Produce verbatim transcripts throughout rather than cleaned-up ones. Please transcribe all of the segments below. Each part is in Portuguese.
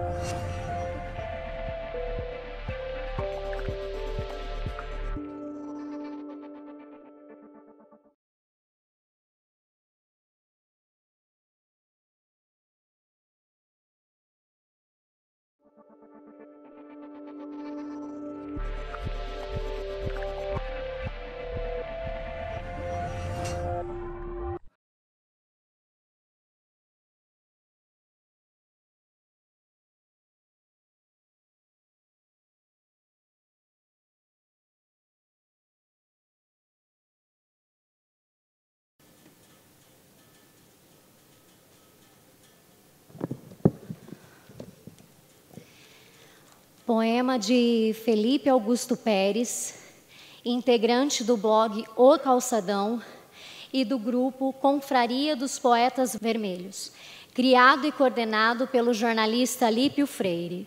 Poema de Felipe Augusto Pérez, integrante do blog O Calçadão e do grupo Confraria dos Poetas Vermelhos, criado e coordenado pelo jornalista Alípio Freire.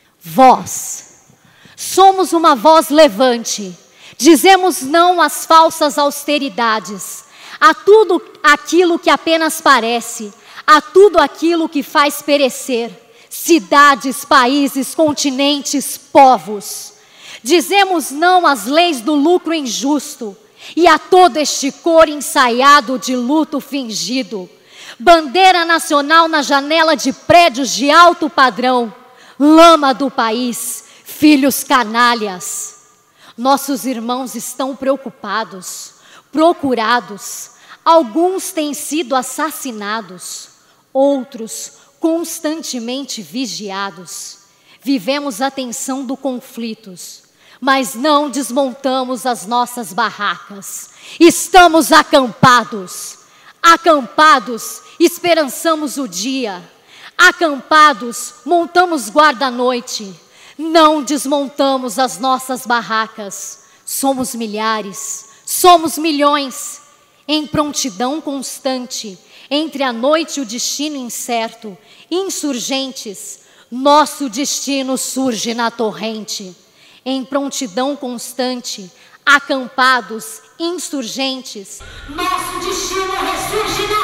Voz. Somos uma voz levante. Dizemos não às falsas austeridades, a tudo aquilo que apenas parece, a tudo aquilo que faz perecer. Cidades, países, continentes, povos. Dizemos não às leis do lucro injusto e a todo este cor ensaiado de luto fingido. Bandeira nacional na janela de prédios de alto padrão. Lama do país, filhos canalhas. Nossos irmãos estão preocupados, procurados. Alguns têm sido assassinados, outros constantemente vigiados. Vivemos a tensão do conflitos, mas não desmontamos as nossas barracas. Estamos acampados, acampados, esperançamos o dia. Acampados, montamos guarda-noite. Não desmontamos as nossas barracas. Somos milhares, somos milhões, em prontidão constante, entre a noite e o destino incerto, insurgentes, nosso destino surge na torrente. Em prontidão constante, acampados, insurgentes, nosso destino ressurge na